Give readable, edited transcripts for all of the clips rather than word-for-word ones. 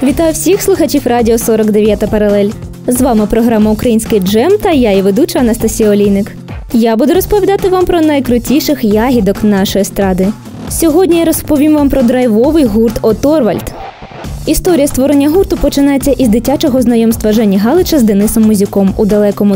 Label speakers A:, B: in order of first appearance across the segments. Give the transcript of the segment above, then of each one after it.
A: Вітаю всіх слухачів радіо 49 паралель. З вами програма «Український джем» та я, її ведуча Анастасія Олійник. Я буду розповідати вам про найкрутіших ягідок нашої естради. Сьогодні я розповім вам про драйвовий гурт «Оторвальд». Історія створення гурту починається із дитячого знайомства Жені Галича з Денисом Музюком у далекому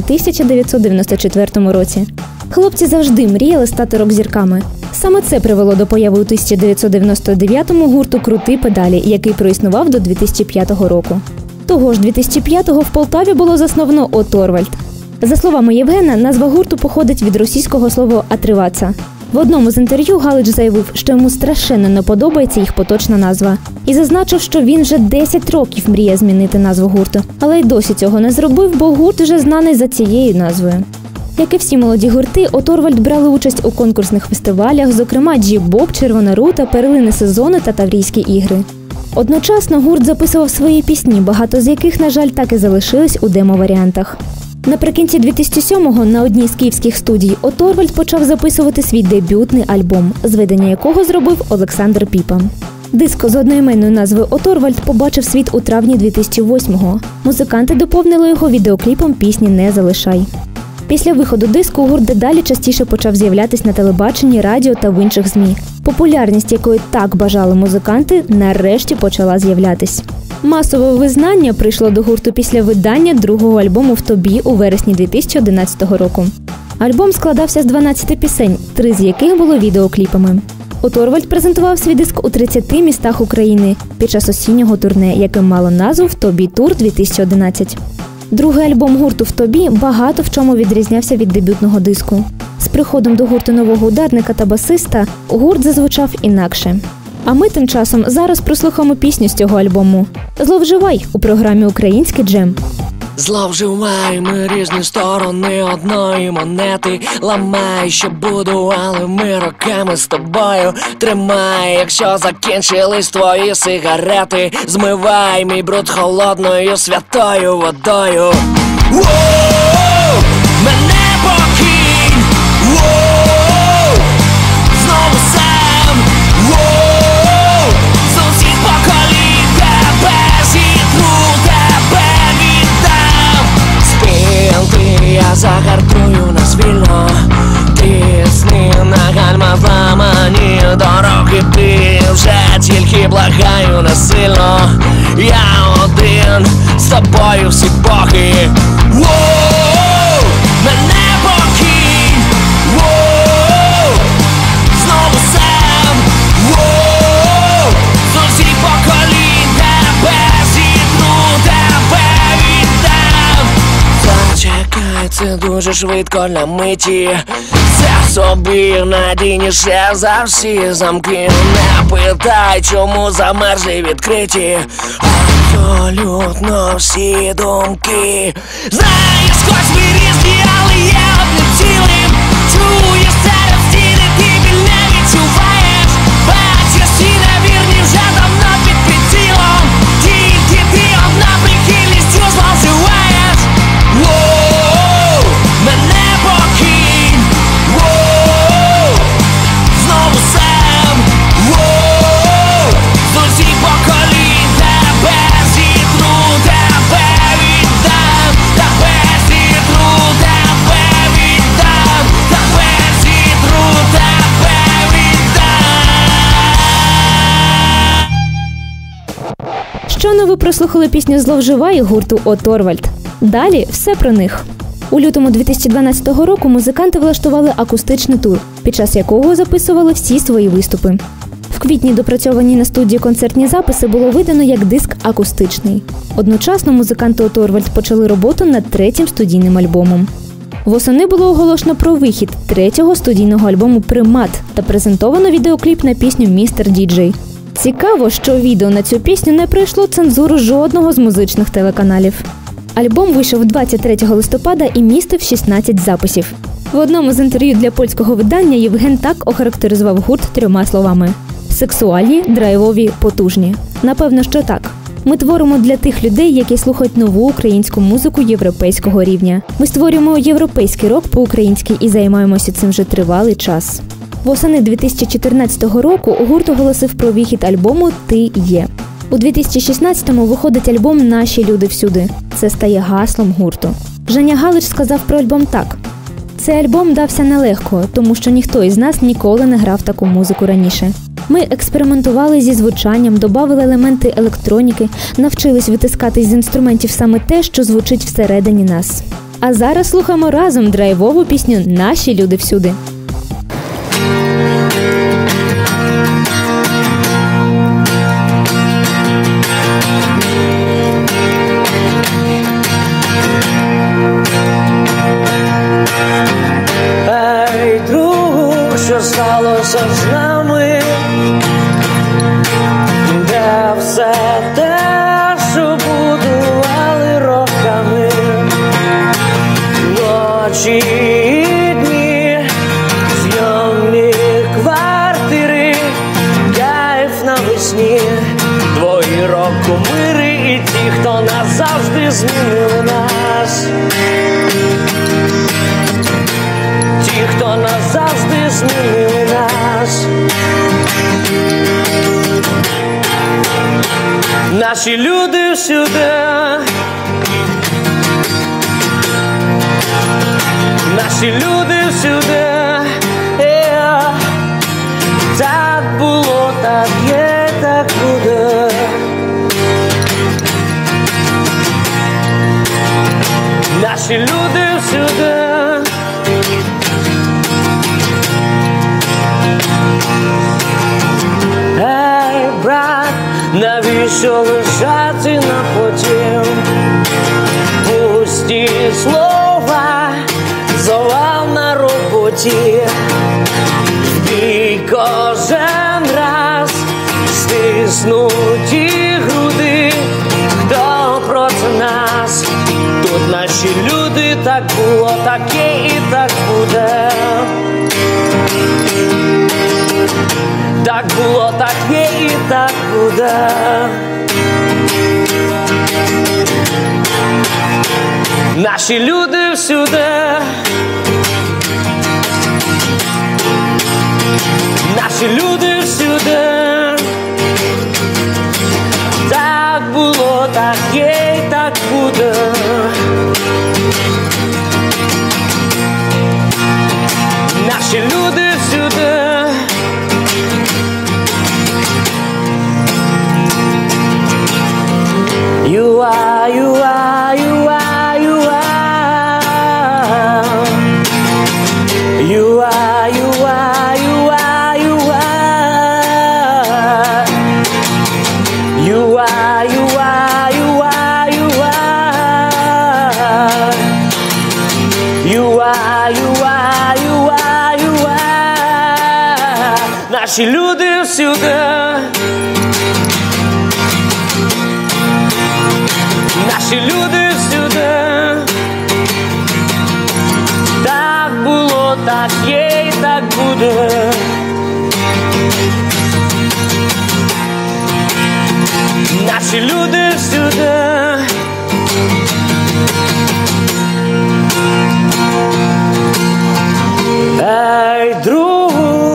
A: 1994 році. Хлопці завжди мріяли стати рок-зірками. Саме це привело до появи у 1999-му гурту «Крути педалі», який проіснував до 2005 року. Того ж 2005-го в Полтаві було засновано «Оторвальд». За словами Євгена, назва гурту походить від російського слова «отриватися». В одному з інтерв'ю Галич заявив, що йому страшенно не подобається їх поточна назва. І зазначив, що він вже 10 років мріє змінити назву гурту. Але й досі цього не зробив, бо гурт вже знаний за цією назвою. Як і всі молоді гурти, «Оторвальд» брали участь у конкурсних фестивалях, зокрема «Джі-Боб», «Червона рута», «Перлини сезону» та «Таврійські ігри». Одночасно гурт записував свої пісні, багато з яких, на жаль, так і залишились у демо-варіантах. Наприкінці 2007-го на одній з київських студій «Оторвальд» почав записувати свій дебютний альбом, зведення якого зробив Олександр Піпа. Диск з одноіменною назвою «Оторвальд» побачив світ у травні 2008-го. Музиканти доповнили його відеокліпом пісні «Не залишай». Після виходу диску гурт дедалі частіше почав з'являтись на телебаченні, радіо та в інших ЗМІ. Популярність якої так бажали музиканти, нарешті почала з'являтись. Масове визнання прийшло до гурту після видання другого альбому «В тобі» у вересні 2011 року. Альбом складався з 12 пісень, 3 з яких були відеокліпами. «Оторвальд» презентував свій диск у 30 містах України під час осіннього турне, яке мало назву «В тобі тур-2011». Другий альбом гурту «В тобі» багато в чому відрізнявся від дебютного диску. З приходом до гурту нового ударника та басиста гурт зазвучав інакше. А ми тим часом зараз прослухаємо пісню з цього альбому «Зловживай» у програмі «Український джем».
B: Зловживай, ми різні сторони одної монети. Ламай, що буду, але ми роками з тобою. Тримай, якщо закінчились твої сигарети. Змивай мій бруд холодною святою водою. Воу, мене покинь, воу, знову сам, воу, з усіх поколінь тебе зітру, тебе віддам. Спілки, я загартую нас вільно. Тисни на гальма зламані дороги, ти вже тільки благаю насильно. Я один з тобою всі боги. Воу, мене покинь, воу, знову сам, воу, з усіх поколінь тебе зітру, тебе віддам. Зачекай, це дуже швидко на миті. Це собі надійніше за всі замки. Не питай, чому замерзли відкриті абсолютно всі думки. Знаєш, хоч ми різні, але є одним цілим. Чуєш серед стіни, ти біль не відчуваєш. Бачиш, всі невірні вже давно під прицілом. Тільки ти одна прихильністю зловживаєш. Воу, мене покинь, воу, знову сам, воу, з усіх поколінь тебе зітру, тебе віддам, тебе зітру, тебе віддам, тебе зітру, тебе віддам.
A: Щойно ви прослухали пісню «Зловживай» гурту «Оторвальд». Далі все про них. У лютому 2012 року музиканти влаштували акустичний тур, під час якого записували всі свої виступи. В квітні допрацьовані на студії концертні записи було видано як диск акустичний. Одночасно музиканти «Оторвальд» почали роботу над 3-м студійним альбомом. Восени було оголошено про вихід 3-го студійного альбому «Примат» та презентовано відеокліп на пісню «Містер Діджей». Цікаво, що відео на цю пісню не пройшло цензуру жодного з музичних телеканалів. Альбом вийшов 23 листопада і містив 16 записів. В одному з інтерв'ю для польського видання Євген так охарактеризував гурт 3 словами: сексуальні, драйвові, потужні. Напевно, що так. Ми творимо для тих людей, які слухають нову українську музику європейського рівня. Ми створюємо європейський рок по-українськи і займаємося цим вже тривалий час. Восени 2014 року гурт оголосив про вихід альбому «Ти є». У 2016-му виходить альбом «Наші люди всюди». Це стає гаслом гурту. Женя Галич сказав про альбом так. Цей альбом дався нелегко, тому що ніхто із нас ніколи не грав таку музику раніше. Ми експериментували зі звучанням, додавали елементи електроніки, навчились витискати з інструментів саме те, що звучить всередині нас. А зараз слухаємо разом драйвову пісню «Наші люди всюди».
B: Ей, друг, що сталося з нами? Де все те, що будували роками? Ночі і дні, зйомні квартири, кайф навесні, твої рокомири і ті, хто назавжди змінили нас. Ті, хто назавжди змінили нас. Наші люди всюди. Наші люди всюди. Так було, так є, так буде. Наші люди всюди. Ей, брат, навіщо лишати на потім пусті слова, завал на роботі? І кожен раз стиснуті груди, хто проти нас? Тут наші люди, так було, так є і так буде. Так було, так є і так буде. Наші люди всюди. Наші люди всюди. Так було, так є і так буде. Наші люди всюди. You are, you are, you are, you are. You are, you are, you are, you are. You are, you are, you are, you are. You are, you are, you are, you are. Наші люди всюди. Наші люди всюди. Так було, так є і так буде. Наші люди всюди. Ей, друг.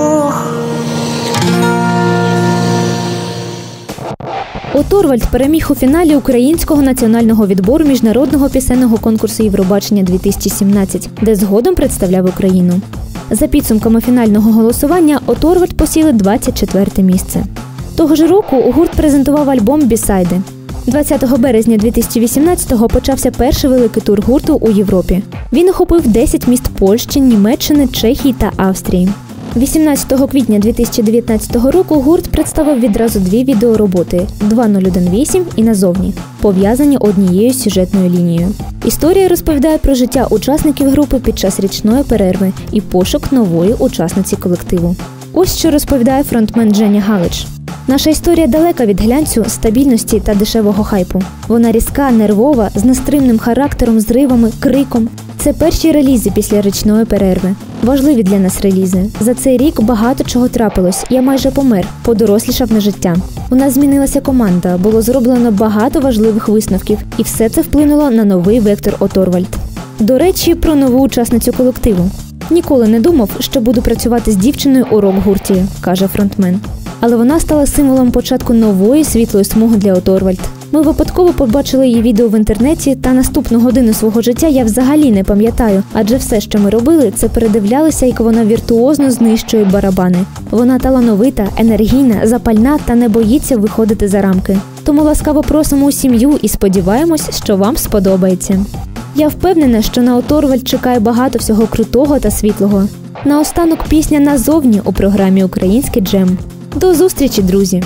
A: Оторвальд переміг у фіналі українського національного відбору міжнародного пісенного конкурсу Євробачення-2017, де згодом представляв Україну. За підсумками фінального голосування Оторвальд посіли 24-те місце. Того ж року гурт презентував альбом «Бісайди». 20 березня 2018-го почався перший великий тур гурту у Європі. Він охопив 10 міст Польщі, Німеччини, Чехії та Австрії. 18 квітня 2019 року гурт представив відразу дві відеороботи «2018» і «Назовні», пов'язані однією сюжетною лінією. Історія розповідає про життя учасників групи під час річної перерви і пошук нової учасниці колективу. Ось що розповідає фронтмен Женя Галич. Наша історія далека від глянцю, стабільності та дешевого хайпу. Вона різка, нервова, з нестримним характером, зривами, криком. Це перші релізи після річної перерви. Важливі для нас релізи. За цей рік багато чого трапилось. Я майже помер, подорослішав на життя. У нас змінилася команда, було зроблено багато важливих висновків. І все це вплинуло на новий вектор Оторвальд. До речі, про нову учасницю колективу. Ніколи не думав, що буду працювати з дівчиною у рок-гурті, каже фронтмен. але вона стала символом початку нової світлої смуги для Оторвальд. Ми випадково побачили її відео в інтернеті, та наступну годину свого життя я взагалі не пам'ятаю, адже все, що ми робили, це передивлялися, як вона віртуозно знищує барабани. Вона талановита, енергійна, запальна та не боїться виходити за рамки. Тому ласкаво просимо у сім'ю і сподіваємось, що вам сподобається. Я впевнена, що на Оторвальд чекає багато всього крутого та світлого. Наостанок пісня «Назовні» у програмі «Український джем». До зустрічі, друзі!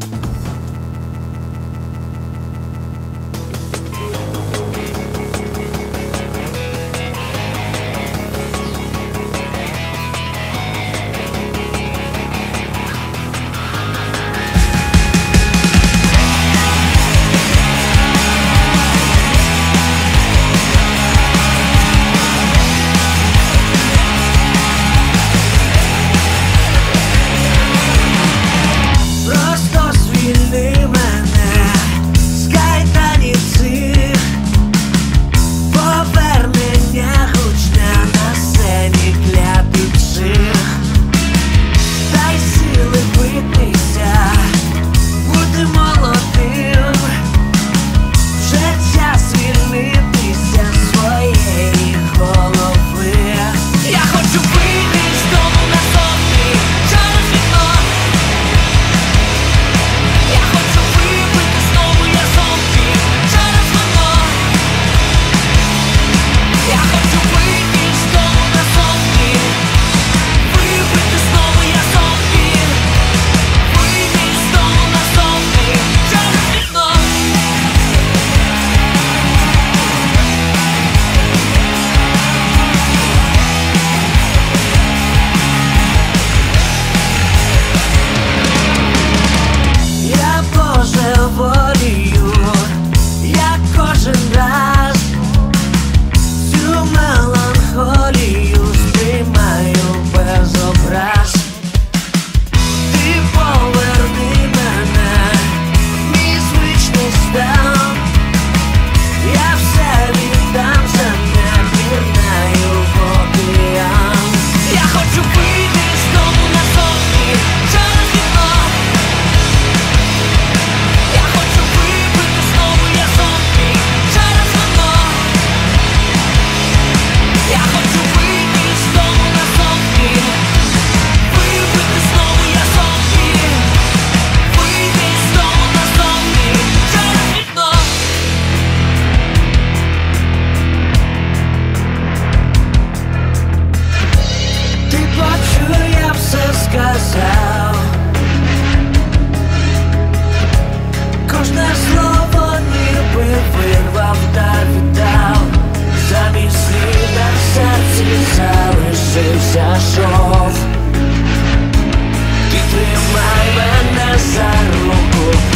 B: Кожне слово ніби вирвав та віддав. Замість слів на серці залишився шов. Ти тримай мене за руку.